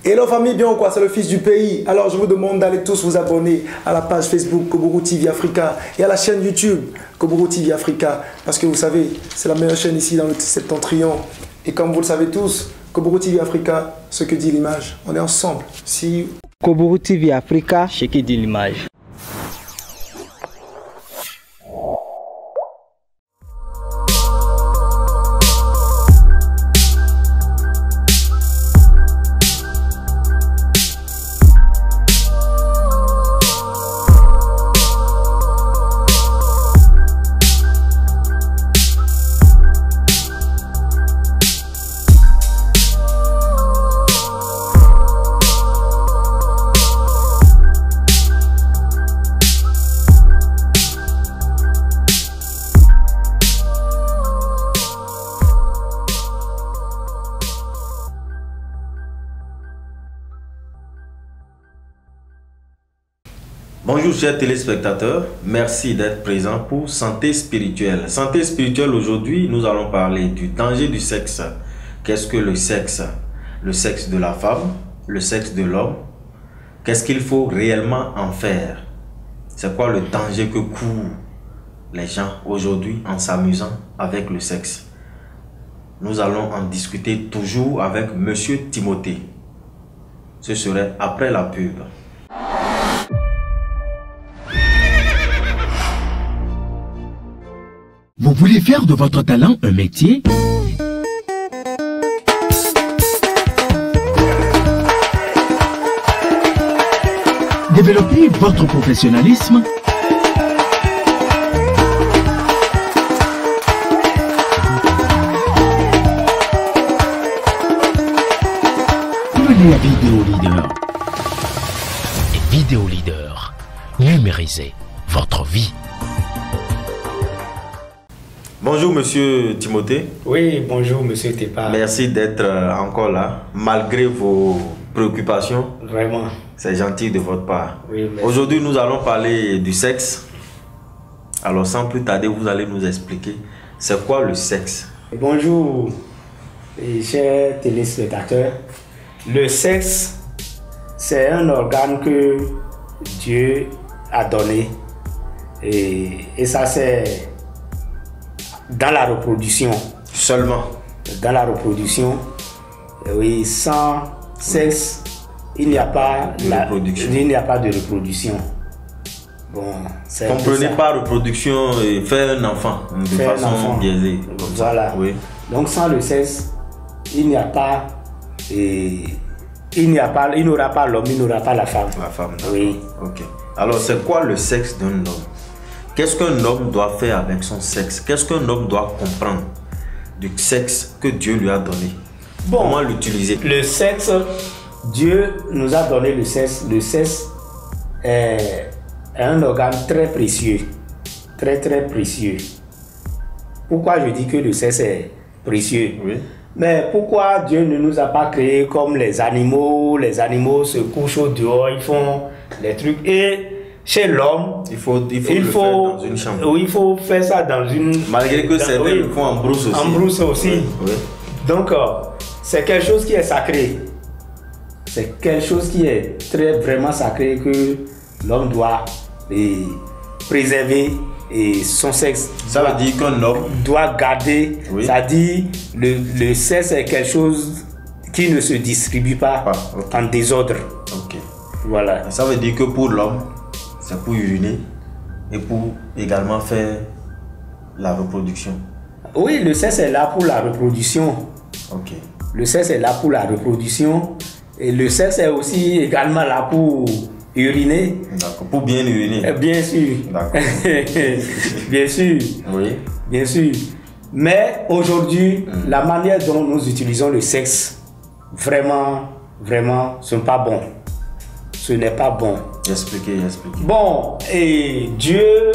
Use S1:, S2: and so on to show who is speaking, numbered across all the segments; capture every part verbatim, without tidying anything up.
S1: Hello famille, bien ou quoi? C'est le fils du pays. Alors je vous demande d'aller tous vous abonner à la page Facebook Koburu T V Africa et à la chaîne YouTube Koburu T V Africa. Parce que vous savez, c'est la meilleure chaîne ici dans le septentrion. Et comme vous le savez tous, Koburu T V Africa, ce que dit l'image. On est ensemble. See you.
S2: Koburu T V Africa, ce que dit l'image.
S3: Bonjour chers téléspectateurs, merci d'être présents pour Santé Spirituelle. Santé Spirituelle, aujourd'hui, nous allons parler du danger du sexe. Qu'est-ce que le sexe? Le sexe de la femme, le sexe de l'homme. Qu'est-ce qu'il faut réellement en faire? C'est quoi le danger que courent les gens aujourd'hui en s'amusant avec le sexe? Nous allons en discuter toujours avec Monsieur Timothée. Ce serait après la pub.
S4: Vous voulez faire de votre talent un métier? Développer votre professionnalisme? Devenez vidéo leader. Et vidéo leader, numérisez votre vie.
S3: Bonjour Monsieur Timothée.
S2: Oui, bonjour Monsieur Tepa.
S3: Merci d'être encore là, malgré vos préoccupations.
S2: Vraiment.
S3: C'est gentil de votre part.
S2: Oui,
S3: aujourd'hui, nous allons parler du sexe. Alors, sans plus tarder, vous allez nous expliquer c'est quoi le sexe.
S2: Bonjour, chers téléspectateurs. Le sexe, c'est un organe que Dieu a donné. Et, et ça, c'est dans la reproduction.
S3: Seulement.
S2: Dans la reproduction, oui, sans sexe, il n'y a pas
S3: de
S2: la,
S3: reproduction.
S2: Il n'y a pas de reproduction. Bon,
S3: comprenez pas reproduction et faire un enfant de
S2: faire
S3: façon biaisée.
S2: Voilà.
S3: Oui.
S2: Donc sans le sexe, il n'y a pas et il n'y a pas, il n'aura pas l'homme, il n'aura pas la femme.
S3: La femme.
S2: Oui.
S3: Ok. Alors c'est quoi le sexe d'un homme? Qu'est-ce qu'un homme doit faire avec son sexe? Qu'est-ce qu'un homme doit comprendre du sexe que Dieu lui a donné? Bon, comment l'utiliser?
S2: Le sexe, Dieu nous a donné le sexe. Le sexe est un organe très précieux. Très très précieux. Pourquoi je dis que le sexe est précieux?
S3: Oui.
S2: Mais pourquoi Dieu ne nous a pas créés comme les animaux? Les animaux se couchent au dehors, ils font les trucs. Et chez l'homme,
S3: il faut, il faut,
S2: il
S3: le
S2: faut
S3: faire dans une chambre.
S2: Oui, il faut faire ça dans une...
S3: Malgré que certains
S2: oui,
S3: le font en brousse aussi.
S2: En brousse aussi.
S3: Oui, oui.
S2: Donc, euh, c'est quelque chose qui est sacré. C'est quelque chose qui est très vraiment sacré que l'homme doit et, préserver et son sexe.
S3: Ça
S2: doit,
S3: veut dire qu'un homme
S2: doit garder. Oui. Ça dit le, le sexe est quelque chose qui ne se distribue pas ah, okay. en désordre.
S3: Ok.
S2: Voilà.
S3: Ça veut dire que pour l'homme, c'est pour uriner et pour également faire la reproduction.
S2: Oui, le sexe est là pour la reproduction.
S3: Ok.
S2: Le sexe est là pour la reproduction et le sexe est aussi également là pour uriner.
S3: D'accord. Pour bien uriner.
S2: Bien sûr.
S3: D'accord.
S2: Bien sûr.
S3: Oui.
S2: Bien sûr. Mais aujourd'hui, mmh. la manière dont nous utilisons le sexe, vraiment, vraiment, ce n'est pas bon. Ce n'est pas bon.
S3: Expliquez, expliquez.
S2: Bon, et Dieu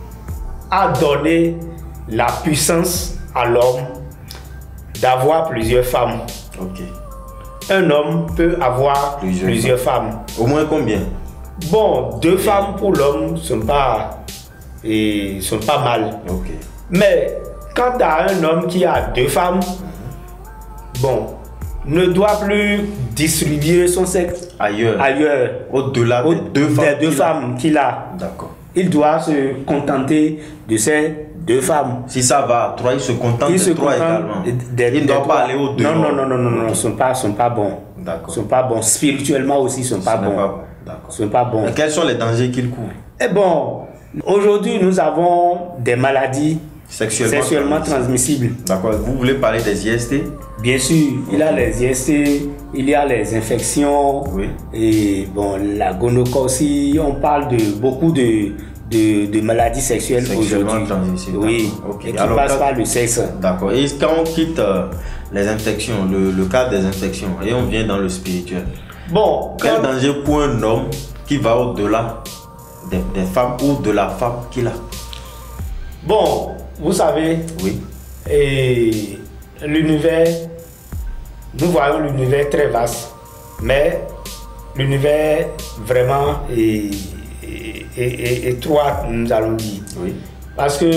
S2: a donné la puissance à l'homme d'avoir plusieurs femmes.
S3: Ok.
S2: Un homme peut avoir
S3: plusieurs,
S2: plusieurs femmes.
S3: Au moins combien?
S2: Bon, deux femmes pour l'homme sont pas et sont pas mal.
S3: Ok.
S2: Mais quand tu as un homme qui a deux femmes, bon, ne doit plus distribuer son sexe
S3: ailleurs,
S2: ailleurs
S3: au-delà des deux femmes,
S2: des deux femmes qu'il a.
S3: D'accord.
S2: Il doit se contenter de ces deux femmes.
S3: Si ça va à trois, il se contente
S2: il
S3: de
S2: se
S3: trois
S2: contente
S3: également.
S2: Des,
S3: il ne doit pas aller au-delà.
S2: Non, non, non, non, non, non, ne sont pas, sont pas bons.
S3: D'accord.
S2: Sont pas bons. Spirituellement aussi, ils sont pas bons.
S3: Pas bon. D'accord.
S2: Sont pas bons.
S3: Et quels sont les dangers qu'ils courent?
S2: Eh bon, aujourd'hui, nous avons des maladies
S3: sexuellement,
S2: sexuellement transmissibles.
S3: D'accord. Vous voulez parler des I S T?
S2: Bien sûr, il y a les I S T, il y a les infections,
S3: oui.
S2: Et bon, la gonococcie, on parle de beaucoup de, de, de maladies sexuelles aujourd'hui. Oui,
S3: okay.
S2: Et qui
S3: Alors,
S2: passent
S3: quand...
S2: par le sexe.
S3: D'accord. Et quand on quitte euh, les infections, le, le cas des infections, et on vient dans le spirituel,
S2: bon,
S3: quel
S2: quand...
S3: danger pour un homme qui va au-delà des, des femmes ou de la femme qu'il a?
S2: Bon, vous savez,
S3: oui.
S2: Et l'univers, nous voyons l'univers très vaste, mais l'univers vraiment est, est, est, est étroit, nous allons dire.
S3: Oui.
S2: Parce que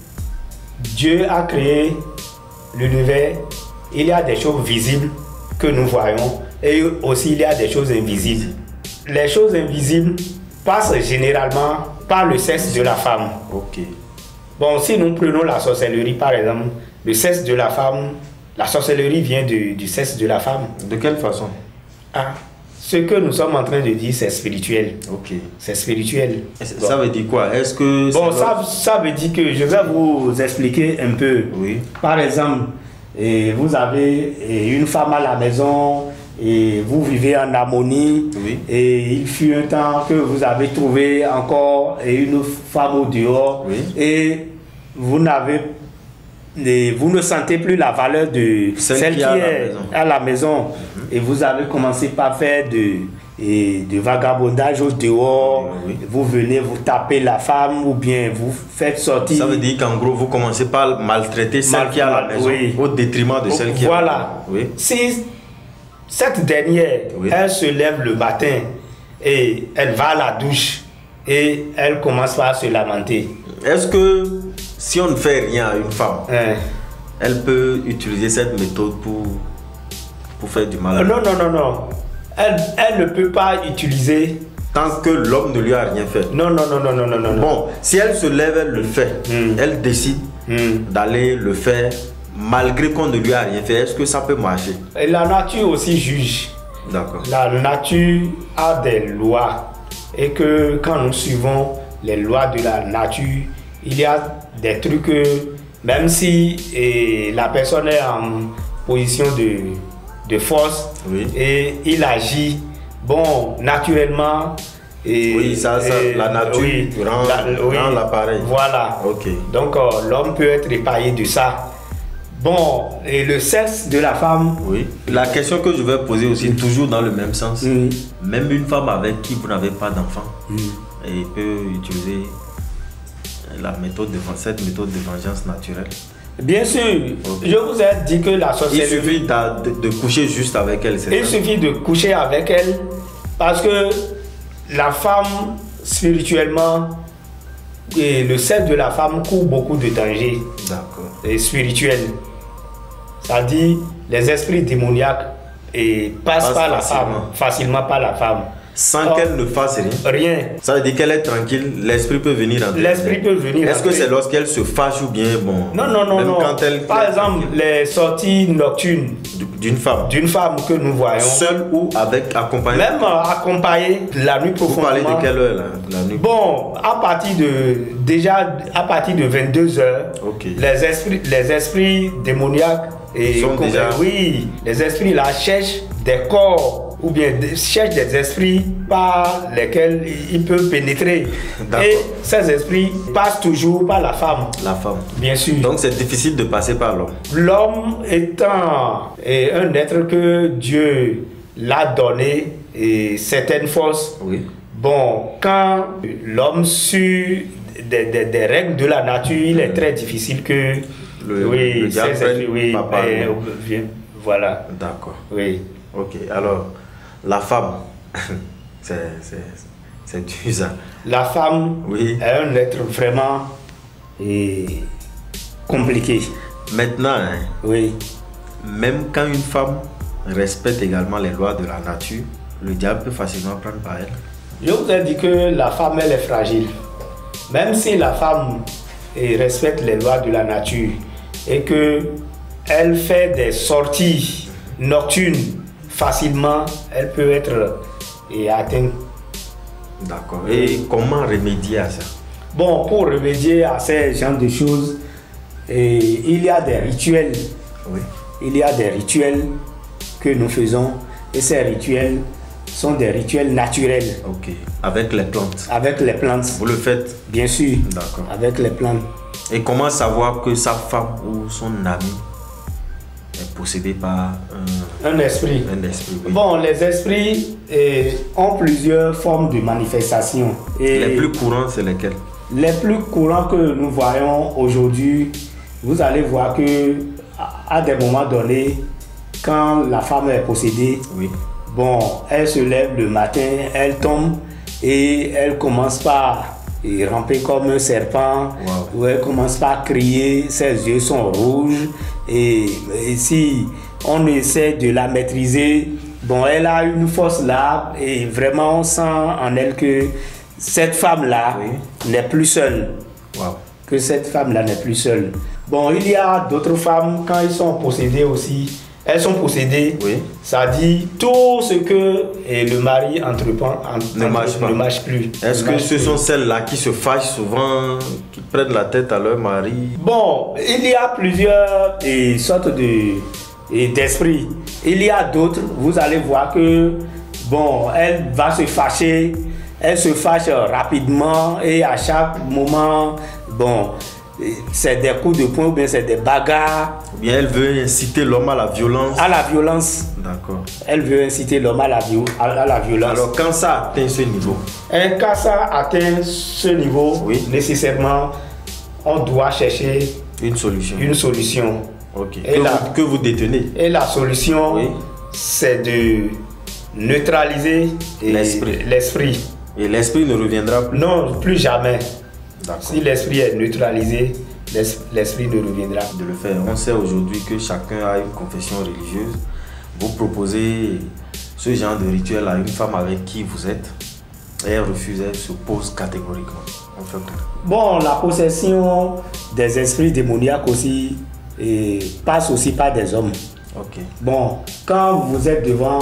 S2: Dieu a créé l'univers, il y a des choses visibles que nous voyons et aussi il y a des choses invisibles. Les choses invisibles passent généralement par le sexe de la femme.
S3: Ok.
S2: Bon, si nous prenons la sorcellerie par exemple, le sexe de la femme, la sorcellerie vient du, du sexe de la femme.
S3: De quelle façon?
S2: Ah, ce que nous sommes en train de dire, c'est spirituel.
S3: Ok.
S2: C'est spirituel.
S3: Bon. Ça veut dire quoi? Est-ce que...
S2: Bon, ça, ça veut dire que je vais vous expliquer un peu.
S3: Oui.
S2: Par exemple, et vous avez une femme à la maison et vous vivez en harmonie.
S3: Oui.
S2: Et il fut un temps que vous avez trouvé encore une femme au dehors.
S3: Oui.
S2: Et vous n'avez... vous ne sentez plus la valeur de
S3: celle,
S2: celle qui,
S3: qui est
S2: est à la maison. Mm-hmm. Et vous avez commencé par faire de, et de vagabondage au dehors.
S3: Oui, oui.
S2: Vous venez, vous tapez la femme ou bien vous faites sortir.
S3: Ça veut dire qu'en gros, vous commencez par maltraiter celle
S2: Mal,
S3: qui est à la maison, oui. Au détriment de celle qui est
S2: voilà.
S3: à la maison. Oui.
S2: Si cette dernière, oui. Elle se lève le matin et elle va à la douche et elle commence par se lamenter.
S3: Est-ce que si on ne fait rien à une femme,
S2: hein?
S3: Elle peut utiliser cette méthode pour, pour faire du mal à
S2: Non, non, non, non. Elle, elle ne peut pas utiliser...
S3: Tant que l'homme ne lui a rien fait.
S2: Non, non, non, non, non, non.
S3: Bon, si elle se lève, elle le fait. Mm. Elle décide mm. d'aller le faire malgré qu'on ne lui a rien fait. Est-ce que ça peut marcher?
S2: Et la nature aussi juge.
S3: D'accord.
S2: La nature a des lois. Et que quand nous suivons les lois de la nature, il y a des trucs que, même si et la personne est en position de, de force,
S3: oui.
S2: Et il agit, bon, naturellement. Et,
S3: oui, ça, ça
S2: et,
S3: la nature
S2: oui,
S3: rend,
S2: la, oui,
S3: rend l'appareil.
S2: Voilà.
S3: Ok.
S2: Donc, euh, l'homme peut être épargné de ça. Bon, et le sexe de la femme.
S3: Oui. La question que je vais poser aussi, mmh. toujours dans le même sens. Mmh. Même une femme avec qui vous n'avez pas d'enfant, mmh. elle peut utiliser la méthode de, cette méthode de vengeance naturelle.
S2: Bien sûr. Okay. Je vous ai dit que la sorcellerie...
S3: Il suffit de, de, de coucher juste avec elle.
S2: Il ça? suffit de coucher avec elle parce que la femme, spirituellement, et le sexe de la femme court beaucoup de dangers.
S3: D'accord.
S2: Et spirituels. C'est-à-dire les esprits démoniaques et passent Passe par la facilement. femme, facilement par la femme.
S3: Sans qu'elle ne fasse rien.
S2: Rien.
S3: Ça veut dire qu'elle est tranquille, l'esprit peut venir entrer.
S2: L'esprit peut venir.
S3: Est-ce que c'est lorsqu'elle se fâche ou bien bon?
S2: Non, non, non,
S3: même
S2: non.
S3: Quand elle,
S2: Par exemple, les sorties nocturnes
S3: d'une femme.
S2: D'une femme que nous voyons.
S3: Seule ou avec accompagnée?
S2: Même accompagnée la nuit profondément.
S3: Vous parlez de quelle heure là, la nuit?
S2: Bon, à partir de déjà à partir de vingt-deux heures,
S3: okay.
S2: les esprits, les esprits démoniaques et
S3: sont déjà...
S2: oui, les esprits là cherchent des corps ou bien cherchent des esprits par lesquels ils peuvent pénétrer. Et ces esprits passent toujours par la femme.
S3: La femme.
S2: Bien sûr.
S3: Donc c'est difficile de passer par l'homme.
S2: L'homme étant un être que Dieu l'a donné et certaines forces.
S3: Oui.
S2: Bon, quand l'homme suit des, des, des règles de la nature, il est très difficile que
S3: le,
S2: oui,
S3: le diable prenne
S2: oui,
S3: papa.
S2: Mais, voilà.
S3: D'accord.
S2: Oui.
S3: Ok, alors la femme, c'est du ça.
S2: La femme
S3: oui.
S2: est un être vraiment et, compliqué.
S3: Maintenant, hein,
S2: oui.
S3: même quand une femme respecte également les lois de la nature, le diable peut facilement prendre par elle.
S2: Je vous ai dit que la femme, elle est fragile. Même si la femme eh, respecte les lois de la nature et qu'elle fait des sorties nocturnes facilement, elle peut être eh, atteinte.
S3: D'accord. Et comment remédier à ça?
S2: Bon, pour remédier à ces genres de choses, eh, il y a des rituels.
S3: Oui.
S2: Il y a des rituels que nous faisons et ces rituels sont des rituels naturels.
S3: Ok. Avec les plantes.
S2: Avec les plantes.
S3: Vous le faites?
S2: Bien sûr.
S3: D'accord.
S2: Avec les plantes.
S3: Et comment savoir que sa femme ou son ami est possédé par un,
S2: un esprit?
S3: Un esprit, oui.
S2: Bon, les esprits eh, ont plusieurs formes de manifestations. Et
S3: les plus courants, c'est lesquels?
S2: Les plus courants que nous voyons aujourd'hui, vous allez voir que à des moments donnés, quand la femme est possédée,
S3: oui.
S2: Bon, elle se lève le matin, elle tombe et elle commence par ramper comme un serpent, wow. Ou elle commence par crier, ses yeux sont rouges et, et si on essaie de la maîtriser, bon, elle a une force là et vraiment on sent en elle que cette femme-là oui. N'est plus seule.
S3: Wow.
S2: Que cette femme-là n'est plus seule. Bon, il y a d'autres femmes, quand elles sont possédées aussi, elles sont possédées, oui. Ça dit tout ce que et le mari entreprend entre,
S3: ne, marche
S2: ne marche plus.
S3: Est-ce que ce
S2: plus.
S3: sont celles-là qui se fâchent souvent, qui prennent la tête à leur mari?
S2: Bon, il y a plusieurs et, sortes de, et, d'esprits. Il y a d'autres, vous allez voir que, bon, elle va se fâcher, elle se fâche rapidement et à chaque moment, bon, c'est des coups de poing ou bien c'est des bagarres.
S3: Ou bien elle veut inciter l'homme à la violence.
S2: À la violence.
S3: D'accord.
S2: Elle veut inciter l'homme à la, à, à la violence.
S3: Alors quand ça atteint ce niveau?
S2: Et quand ça atteint ce niveau, oui. Nécessairement, on doit chercher
S3: une solution.
S2: Une solution.
S3: Ok.
S2: Et
S3: que,
S2: la,
S3: vous, que vous détenez.
S2: Et la solution, oui. C'est de neutraliser
S3: l'esprit.
S2: L'esprit.
S3: Et l'esprit ne reviendra plus?
S2: Non, plus jamais. Si l'esprit est neutralisé, l'esprit ne reviendra.
S3: De le faire. On sait aujourd'hui que chacun a une confession religieuse. Vous proposez ce genre de rituel à une femme avec qui vous êtes et elle refuse, elle s'oppose catégoriquement. On fait quoi?
S2: Bon, la possession des esprits démoniaques aussi et passe aussi par des hommes.
S3: Ok.
S2: Bon, quand vous êtes devant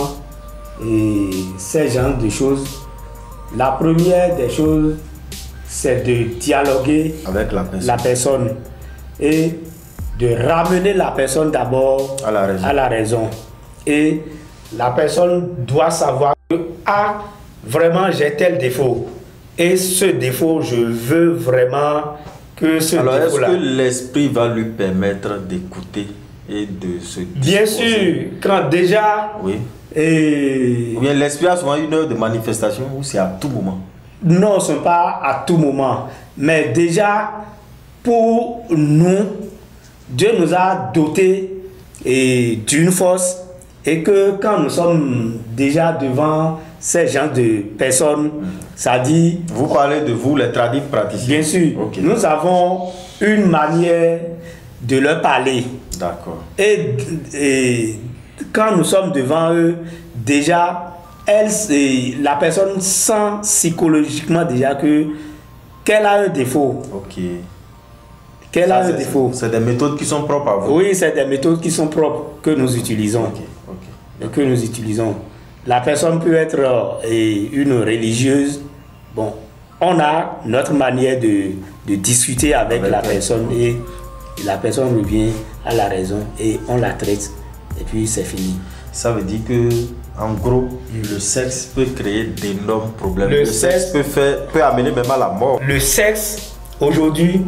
S2: et, ces genres de choses, la première des choses, c'est de dialoguer
S3: avec la personne.
S2: la personne et de ramener la personne d'abord
S3: à la raison.
S2: À la raison. Et la personne doit savoir que ah, vraiment j'ai tel défaut. Et ce défaut, je veux vraiment que ce
S3: Alors,
S2: défaut-là...
S3: Alors, est-ce que l'esprit va lui permettre d'écouter et de se disposer?
S2: Bien sûr, quand déjà...
S3: Oui.
S2: Et...
S3: Ou bien l'esprit a souvent une heure de manifestation ou c'est à tout moment?
S2: Non, ce n'est pas à tout moment. Mais déjà, pour nous, Dieu nous a dotés d'une force et que quand nous sommes déjà devant ces gens de personnes, ça dit...
S3: Vous parlez de vous, les tradis praticiens?
S2: Bien sûr. Okay. Nous avons une manière de leur parler.
S3: D'accord.
S2: Et, et quand nous sommes devant eux, déjà... Elle, la personne sent psychologiquement déjà que qu'elle a un défaut.
S3: Ok.
S2: Qu'elle a un défaut.
S3: C'est des méthodes qui sont propres à vous?
S2: Oui, c'est des méthodes qui sont propres que nous utilisons.
S3: Ok. Okay.
S2: Et que nous utilisons. La personne peut être euh, une religieuse. Bon, on a notre manière de, de discuter avec, avec la personne et la personne revient à la raison et on la traite et puis c'est fini.
S3: Ça veut dire que en gros, le sexe peut créer d'énormes problèmes.
S2: Le,
S3: le
S2: sexe,
S3: sexe peut, faire, peut amener même à la mort.
S2: Le sexe, aujourd'hui,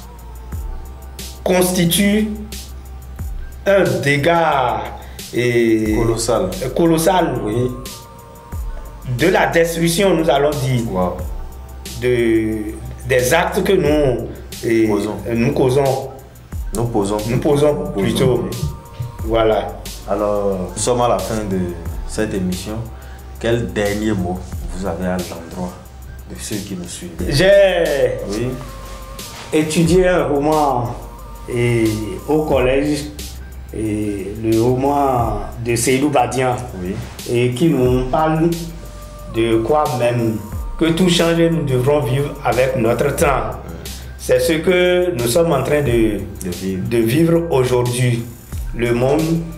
S2: constitue un dégât et
S3: colossal.
S2: colossal
S3: oui.
S2: De la destruction, nous allons dire,
S3: wow.
S2: de, des actes que nous, et,
S3: posons.
S2: nous causons.
S3: Nous posons.
S2: Nous posons plutôt.
S3: Oui.
S2: Voilà.
S3: Alors, nous sommes à la fin de cette émission. Quel dernier mot vous avez à l'endroit de ceux qui nous suivent?
S2: J'ai
S3: oui.
S2: étudié un roman et, au collège et le roman de Seydou Badian,
S3: Oui.
S2: et qui nous parle de quoi même que tout change, nous devrons vivre avec notre temps. C'est ce que nous sommes en train de,
S3: De vivre.
S2: de vivre aujourd'hui. Le monde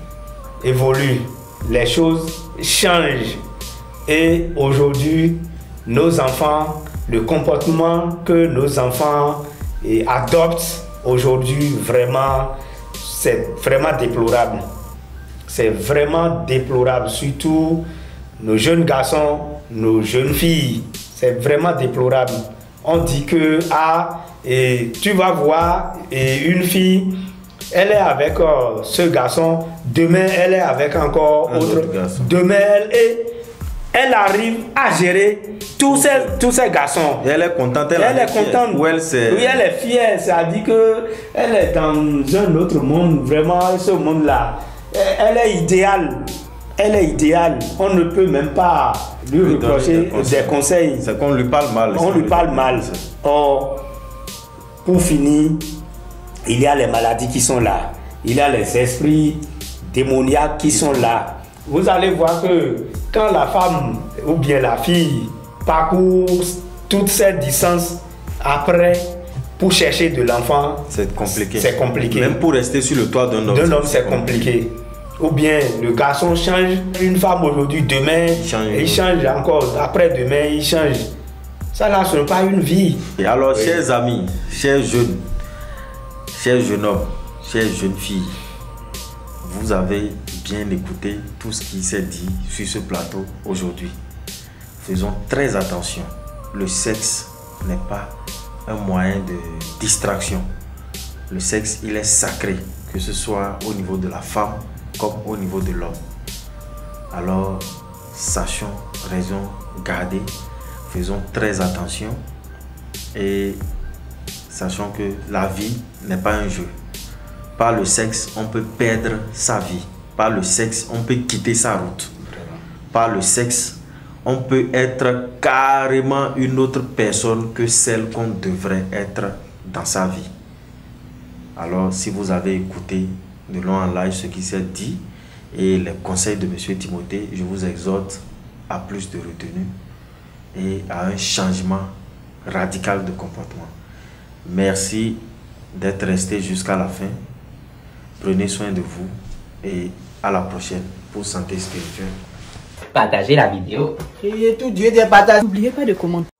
S2: évolue, les choses changent. Et aujourd'hui, nos enfants, le comportement que nos enfants eh, adoptent aujourd'hui, vraiment, c'est vraiment déplorable. C'est vraiment déplorable, surtout nos jeunes garçons, nos jeunes filles. C'est vraiment déplorable. On dit que ah, et tu vas voir et une fille, elle est avec euh, ce garçon, demain elle est avec encore
S3: Un
S2: autre
S3: autre garçon.
S2: Demain elle, et elle arrive à gérer tous ces, tous ces garçons.
S3: Et elle est contente, elle,
S2: Elle
S3: en
S2: est
S3: fière.
S2: contente.
S3: Ou elle s'est-
S2: Oui, elle est fière. C'est-à-dire qu'elle est dans un autre monde, vraiment, ce monde-là. Elle est idéale. Elle est idéale. On ne peut même pas lui
S3: Lui donner
S2: reprocher
S3: des conseils.
S2: des conseils.
S3: C'est qu'on lui parle mal.
S2: On lui parle mal. Or, pour finir, il y a les maladies qui sont là. Il y a les esprits démoniaques qui sont là. Vous allez voir que quand la femme ou bien la fille parcourt toute cette distance après pour chercher de l'enfant,
S3: C'est compliqué.
S2: c'est compliqué.
S3: Même pour rester sur le toit d'un homme.
S2: D'un homme, c'est compliqué. Ou bien le garçon change, une femme aujourd'hui, demain,
S3: Il change.
S2: il change encore, après-demain, il change. Ça là, ce n'est pas une vie.
S3: Et alors,
S2: Oui.
S3: chers amis, chers jeunes, chers jeunes hommes, chères jeunes filles, vous avez bien écouté tout ce qui s'est dit sur ce plateau aujourd'hui. Faisons très attention. Le sexe n'est pas un moyen de distraction. Le sexe, il est sacré, que ce soit au niveau de la femme comme au niveau de l'homme. Alors, sachons, raison garder, faisons très attention et sachons que la vie n'est pas un jeu. Par le sexe, on peut perdre sa vie. Par le sexe, on peut quitter sa route. Par le sexe, on peut être carrément une autre personne que celle qu'on devrait être dans sa vie. Alors, si vous avez écouté de long en large ce qui s'est dit et les conseils de M. Timothée, je vous exhorte à plus de retenue et à un changement radical de comportement. Merci d'être resté jusqu'à la fin. Prenez soin de vous et à la prochaine pour Santé Spirituelle.
S5: Partagez la vidéo.
S6: Et tout Dieu des partages.
S7: N'oubliez pas de commenter.